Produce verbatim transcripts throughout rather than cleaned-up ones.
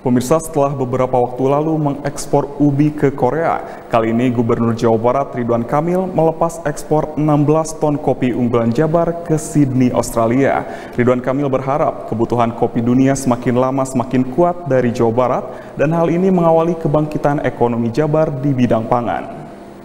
Pemirsa, setelah beberapa waktu lalu mengekspor ubi ke Korea, kali ini Gubernur Jawa Barat Ridwan Kamil melepas ekspor enam belas ton kopi unggulan Jabar ke Sydney, Australia. Ridwan Kamil berharap kebutuhan kopi dunia semakin lama semakin kuat dari Jawa Barat dan hal ini mengawali kebangkitan ekonomi Jabar di bidang pangan.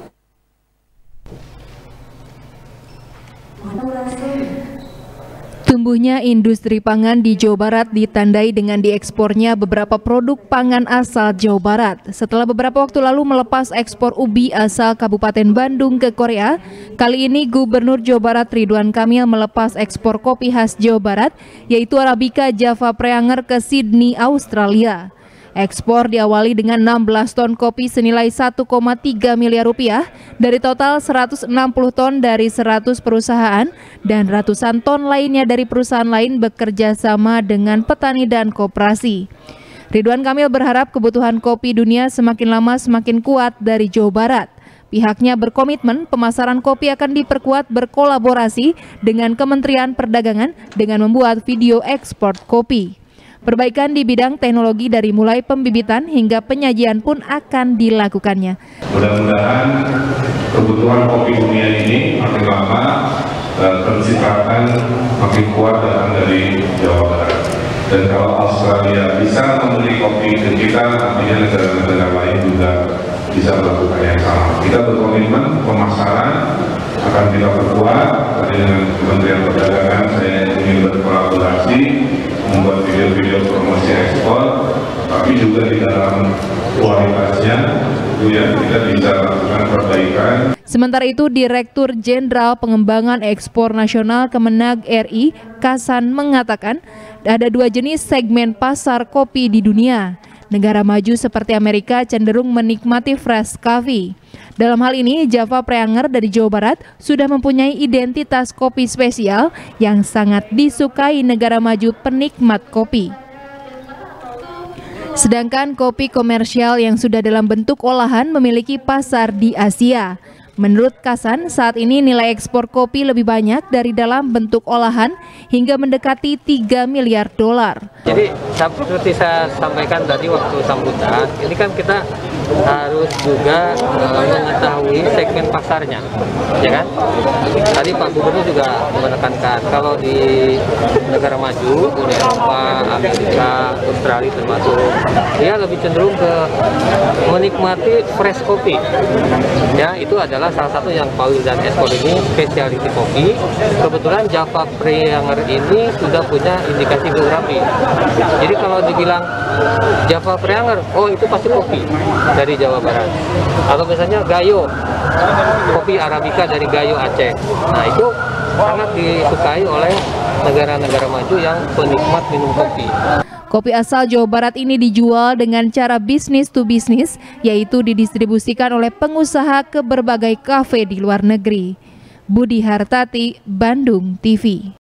Tumbuhnya industri pangan di Jawa Barat ditandai dengan diekspornya beberapa produk pangan asal Jawa Barat. Setelah beberapa waktu lalu melepas ekspor ubi asal Kabupaten Bandung ke Korea, kali ini Gubernur Jawa Barat Ridwan Kamil melepas ekspor kopi khas Jawa Barat, yaitu Arabica Java Preanger ke Sydney, Australia. Ekspor diawali dengan enam belas ton kopi senilai satu koma tiga miliar rupiah dari total seratus enam puluh ton dari seratus perusahaan dan ratusan ton lainnya dari perusahaan lain bekerja sama dengan petani dan koperasi. Ridwan Kamil berharap kebutuhan kopi dunia semakin lama semakin kuat dari Jawa Barat. Pihaknya berkomitmen pemasaran kopi akan diperkuat berkolaborasi dengan Kementerian Perdagangan dengan membuat video ekspor kopi. Perbaikan di bidang teknologi dari mulai pembibitan hingga penyajian pun akan dilakukannya. Mudah-mudahan kebutuhan kopi dunia ini makin lama terciptakan makin kuat datang dari Jawa Barat. Dan kalau Australia bisa membeli kopi ke kita, artinya negara-negara lain juga bisa melakukan yang sama. Kita berkomitmen pemasaran akan kita perkuat dengan Kementerian Perdagangan. Saya ingin berkolaborasi membuat video-video promosi ekspor, tapi juga di dalam kualitasnya itu ya kita bisa lakukan perbaikan. Sementara itu, Direktur Jenderal Pengembangan Ekspor Nasional Kemenag R I, Kasan, mengatakan ada dua jenis segmen pasar kopi di dunia. Negara maju seperti Amerika cenderung menikmati fresh coffee. Dalam hal ini, Java Preanger dari Jawa Barat sudah mempunyai identitas kopi spesial yang sangat disukai negara maju penikmat kopi. Sedangkan kopi komersial yang sudah dalam bentuk olahan memiliki pasar di Asia. Menurut Kasan, saat ini nilai ekspor kopi lebih banyak dari dalam bentuk olahan hingga mendekati tiga miliar dolar. Jadi seperti saya sampaikan tadi waktu sambutan, ini kan kita harus juga uh, mengetahui segmen pasarnya, ya kan? Tadi Pak Gubernur juga menekankan kalau di negara maju, Uni Eropa, Amerika, Australia termasuk, dia lebih cenderung ke menikmati fresh kopi. Ya, itu adalah salah satu yang Pak dan ekspor ini specialty kopi. Kebetulan Java Preanger ini sudah punya indikasi geografi. Jadi kalau dibilang Java Preanger, oh itu pasti kopi dari Jawa Barat. Atau misalnya Gayo, kopi Arabica dari Gayo Aceh. Nah itu sangat disukai oleh negara-negara maju yang penikmat minum kopi. Kopi asal Jawa Barat ini dijual dengan cara bisnis to bisnis, yaitu didistribusikan oleh pengusaha ke berbagai kafe di luar negeri. Budi Hartati, Bandung T V.